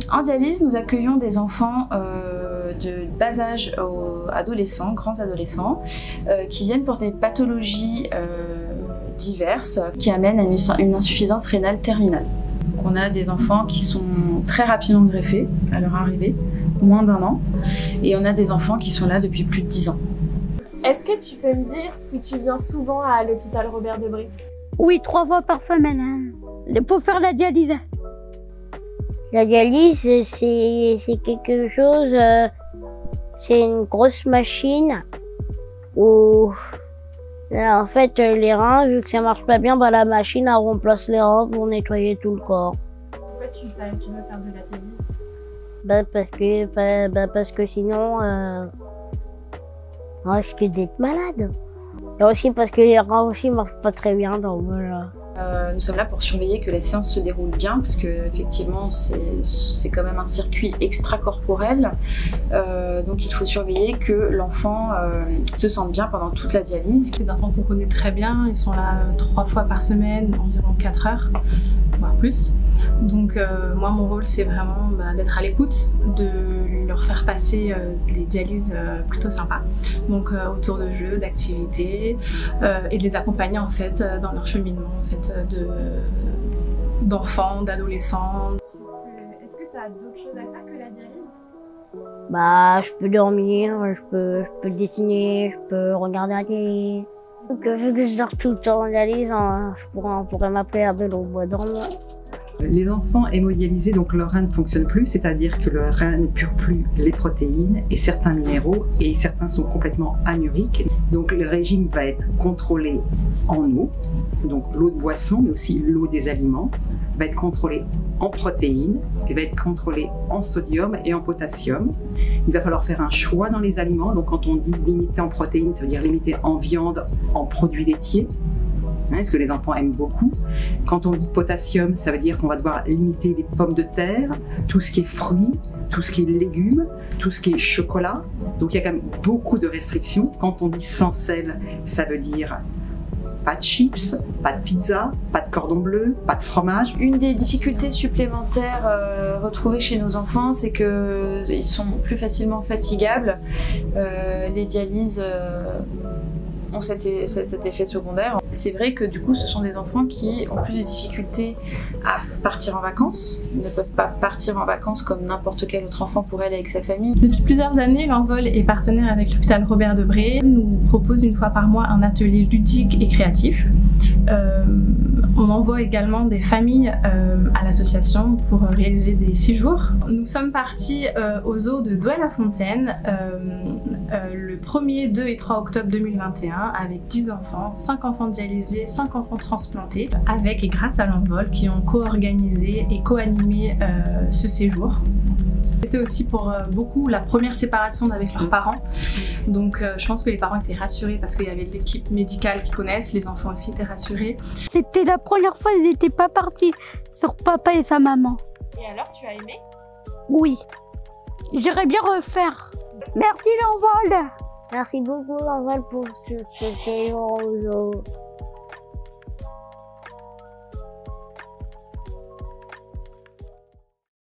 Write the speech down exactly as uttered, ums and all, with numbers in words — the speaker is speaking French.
En dialyse, nous accueillons des enfants euh, de bas âge aux adolescents, grands adolescents, euh, qui viennent pour des pathologies euh, diverses qui amènent à une, une insuffisance rénale terminale. Donc on a des enfants qui sont très rapidement greffés à leur arrivée, moins d'un an, et on a des enfants qui sont là depuis plus de dix ans. Est-ce que tu peux me dire si tu viens souvent à l'hôpital Robert Debré? Oui, trois fois par semaine, hein, pour faire la dialyse. La dialyse, c'est quelque chose, euh, c'est une grosse machine où, là, en fait, les reins, vu que ça marche pas bien, bah, la machine, elle remplace les reins pour nettoyer tout le corps. Pourquoi tu, tu veux faire de la dialyse? Bah, parce que, bah, bah, parce que sinon, euh, on risque d'être malade. Et aussi parce que les reins aussi marchent pas très bien, donc voilà. Euh, nous sommes là pour surveiller que la séance se déroule bien, parce que effectivement c'est quand même un circuit extracorporel, euh, donc il faut surveiller que l'enfant euh, se sente bien pendant toute la dialyse. C'est des enfants qu'on connaît très bien, ils sont là trois fois par semaine, environ quatre heures, voire plus. Donc euh, moi mon rôle c'est vraiment bah, d'être à l'écoute, de leur faire passer euh, des dialyses euh, plutôt sympas, donc euh, autour de jeux, d'activités, euh, et de les accompagner en fait euh, dans leur cheminement en fait, d'enfants, de, d'adolescents. Est-ce que tu as d'autres choses à faire que la dialyse? Bah, je peux dormir, je peux, je peux dessiner, je peux regarder la télé. Donc, vu que je dors tout le temps en dialyse, hein, je pourrais, on pourrait m'appeler Abel au bois dormant. Les enfants hémodialysés, donc leur rein ne fonctionne plus, c'est-à-dire que le rein ne pure plus les protéines et certains minéraux, et certains sont complètement anuriques. Donc le régime va être contrôlé en eau, donc l'eau de boisson, mais aussi l'eau des aliments, va être contrôlé en protéines, et va être contrôlé en sodium et en potassium. Il va falloir faire un choix dans les aliments, donc quand on dit limiter en protéines, ça veut dire limiter en viande, en produits laitiers, hein, ce que les enfants aiment beaucoup. Quand on dit potassium, ça veut dire qu'on va devoir limiter les pommes de terre, tout ce qui est fruits, tout ce qui est légumes, tout ce qui est chocolat. Donc il y a quand même beaucoup de restrictions. Quand on dit sans sel, ça veut dire pas de chips, pas de pizza, pas de cordon bleu, pas de fromage. Une des difficultés supplémentaires euh, retrouvées chez nos enfants, c'est qu'ils sont plus facilement fatigables. Euh, les dialyses euh, ont cet, cet effet secondaire. C'est vrai que du coup ce sont des enfants qui ont plus de difficultés à partir en vacances. Ils ne peuvent pas partir en vacances comme n'importe quel autre enfant pourrait aller avec sa famille. Depuis plusieurs années, l'Envol est partenaire avec l'hôpital Robert Debré. Il nous propose une fois par mois un atelier ludique et créatif. Euh, on envoie également des familles euh, à l'association pour réaliser des séjours. Nous sommes partis euh, au zoo de Douai-la-Fontaine euh, euh, le premier, deux et trois octobre deux mille vingt et un avec dix enfants, cinq enfants dialysés, cinq enfants transplantés, avec et grâce à l'Envol qui ont co-organisé et co-animé euh, ce séjour. C'était aussi pour euh, beaucoup la première séparation avec leurs parents, donc euh, je pense que les parents étaient rassurés parce qu'il y avait l'équipe médicale qui connaissent, les enfants aussi étaient rassurés. C'était la première fois qu'ils n'étaient pas partis sur papa et sa maman. Et alors, tu as aimé? Oui, j'irais bien refaire. Merci l'Envol. Merci beaucoup l'Envol pour ce, ce séjour au zoo.